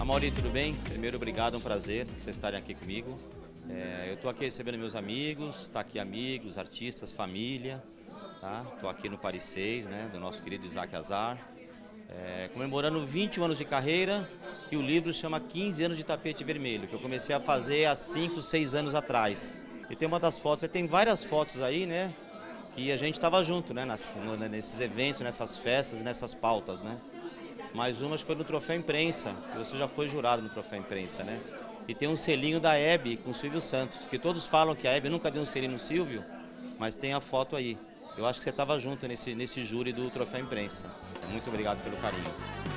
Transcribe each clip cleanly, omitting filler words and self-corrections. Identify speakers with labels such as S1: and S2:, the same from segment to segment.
S1: Amaury, tudo bem? Primeiro, obrigado, é um prazer vocês estarem aqui comigo. Eu estou aqui recebendo meus amigos, tá aqui amigos, artistas, família, tá? Estou aqui no Paris 6, né, do nosso querido Isaac Azar, comemorando 21 anos de carreira, e o livro chama 15 anos de tapete vermelho, que eu comecei a fazer há 5, 6 anos atrás. E tem uma das fotos, tem várias fotos aí, né, que a gente estava junto, né, nesses eventos, nessas festas e nessas pautas, né. Mais uma foi no Troféu Imprensa, que você já foi jurado no Troféu Imprensa, né. E tem um selinho da Hebe com o Silvio Santos, que todos falam que a Hebe nunca deu um selinho no Silvio, mas tem a foto aí. Eu acho que você estava junto nesse júri do Troféu Imprensa. Muito obrigado pelo carinho.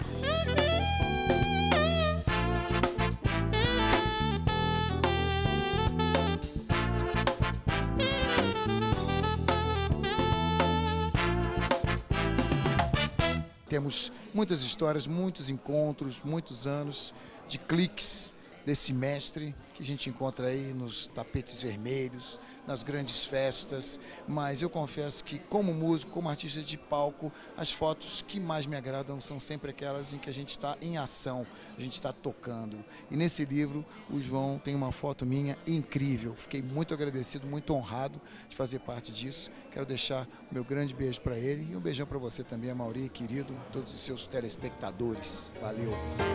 S2: Temos muitas histórias, muitos encontros, muitos anos de cliques desse mestre que a gente encontra aí nos tapetes vermelhos, nas grandes festas, mas eu confesso que como músico, como artista de palco, as fotos que mais me agradam são sempre aquelas em que a gente está em ação, a gente está tocando. E nesse livro o João tem uma foto minha incrível, fiquei muito agradecido, muito honrado de fazer parte disso. Quero deixar o meu grande beijo para ele e um beijão para você também, Amaury, querido, todos os seus telespectadores. Valeu!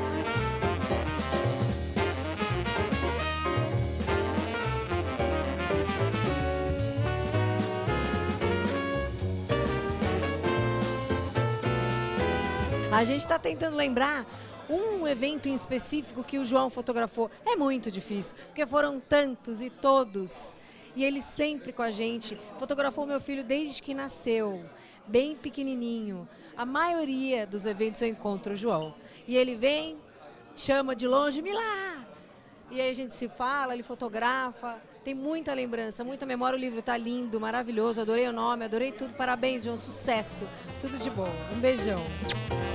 S3: A gente está tentando lembrar um evento em específico que o João fotografou. É muito difícil, porque foram tantos e todos. E ele sempre com a gente. Fotografou meu filho desde que nasceu, bem pequenininho. A maioria dos eventos eu encontro o João. E ele vem, chama de longe, Milá! E aí a gente se fala, ele fotografa. Tem muita lembrança, muita memória. O livro está lindo, maravilhoso. Adorei o nome, adorei tudo. Parabéns, João. Sucesso. Tudo de bom. Um beijão.